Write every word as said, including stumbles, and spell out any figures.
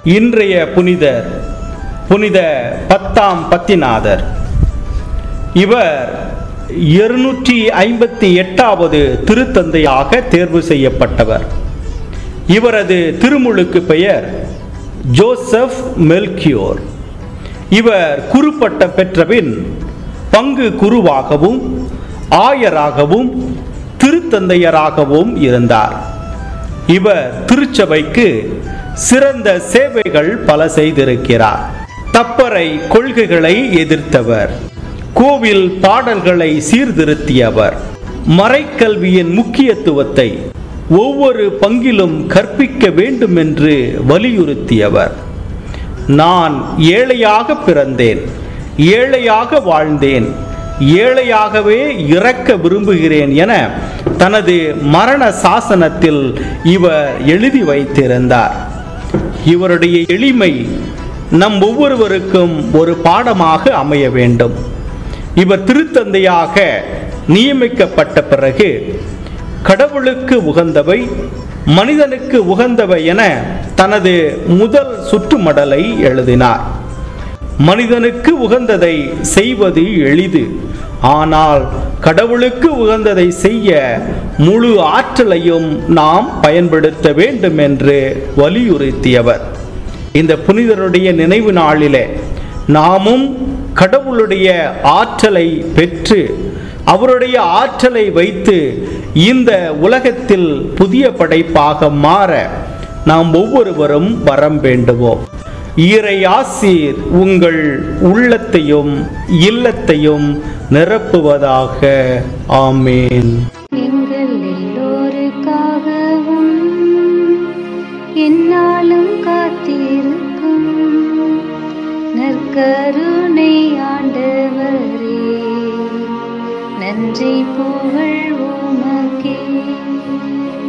இன்றைய புனிதர் புனித பத்தாம் பத்திநாதர். இவர் இருநூற்றி ஐம்பத்தி எட்டாவது திருத்தந்தையாக தேர்வு செய்யப்பட்டவர். இவரது திருமுழுக்கு பெயர் ஜோசப் மெல்கியோர். இவர் குருப்பட்டம் பெற்றபின் பங்கு குருவாகவும் ஆயராகவும் திருத்தந்தையராகவும் இருந்தார். இவர் திருச்சபைக்கு சிறந்த சேவைகள் பல செய்திருக்கிறார். தப்பறை கொள்கைகளை எதிர்த்தவர், கோவில் பாடல்களை சீர்திருத்தியவர், மறைக்கல்வியின் முக்கியத்துவத்தை ஒவ்வொரு பங்கிலும் கற்பிக்க வேண்டும் என்று வலியுறுத்தியவர். நான் ஏழையாக பிறந்தேன், ஏழையாக வாழ்ந்தேன், ஏழையாகவே இறக்க விரும்புகிறேன் என தனது மரண சாசனத்தில் இவர் எழுதி வைத்திருந்தார். இவருடைய எளிமை நம் ஒவ்வொருவருக்கும் ஒரு பாடமாக அமைய வேண்டும். இவர் திருத்தந்தையாக நியமிக்கப்பட்ட பிறகு கடவுளுக்கு உகந்தவை, மனிதனுக்கு உகந்தவை என தனது முதல் சுற்றுமடலை எழுதினார். மனிதனுக்கு உகந்ததை செய்வது எளிது, ஆனால் கடவுளுக்கு உகந்ததை செய்ய முழு ஆற்றலையும் நாம் பயன்படுத்த வேண்டும் என்று வலியுறுத்தியவர். இந்த புனிதருடைய நினைவு நாளிலே நாமும் கடவுளுடைய ஆற்றலை பெற்று அவருடைய ஆற்றலை வைத்து இந்த உலகத்தில் புதிய படைப்பாக மாற நாம் ஒவ்வொருவரும் வரம் வேண்டுவோம். இறை ஆசீர் உங்கள் உள்ளத்தையும் இல்லத்தையும் நிரப்புவதாக. ஆமேன். எங்கள் எல்லோருக்காகவும் என்னாலும் காத்திருக்கும் நற்கருணை ஆண்டவரே, நன்றி புகழ் உமக்கே.